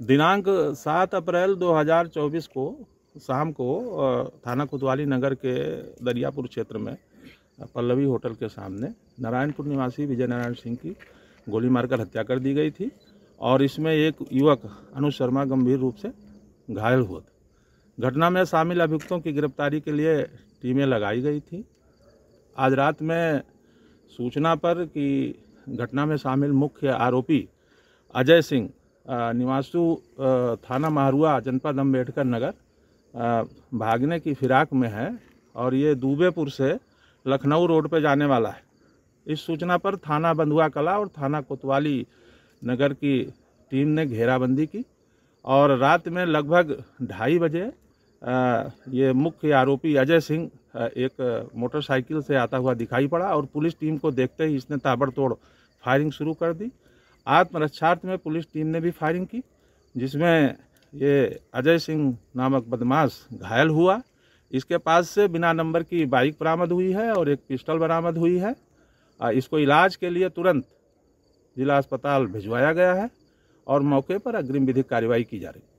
दिनांक 7 अप्रैल 2024 को शाम को थाना कोतवाली नगर के दरियापुर क्षेत्र में पल्लवी होटल के सामने नारायणपुर निवासी विजय नारायण सिंह की गोली मारकर हत्या कर दी गई थी और इसमें एक युवक अनुज शर्मा गंभीर रूप से घायल हुआ था। घटना में शामिल अभियुक्तों की गिरफ्तारी के लिए टीमें लगाई गई थी। आज रात में सूचना पर कि घटना में शामिल मुख्य आरोपी अजय सिंह निवासु थाना महारुआ जनपद अम्बेडकर नगर भागने की फिराक में है और ये दूबेपुर से लखनऊ रोड पर जाने वाला है। इस सूचना पर थाना बंधुआ कला और थाना कोतवाली नगर की टीम ने घेराबंदी की और रात में लगभग 2:30 बजे ये मुख्य आरोपी अजय सिंह एक मोटरसाइकिल से आता हुआ दिखाई पड़ा और पुलिस टीम को देखते ही इसने ताबड़तोड़ फायरिंग शुरू कर दी। आत्मरक्षार्थ में पुलिस टीम ने भी फायरिंग की, जिसमें ये अजय सिंह नामक बदमाश घायल हुआ। इसके पास से बिना नंबर की बाइक बरामद हुई है और एक पिस्टल बरामद हुई है। इसको इलाज के लिए तुरंत जिला अस्पताल भिजवाया गया है और मौके पर अग्रिम विधिक कार्रवाई की जा रही है।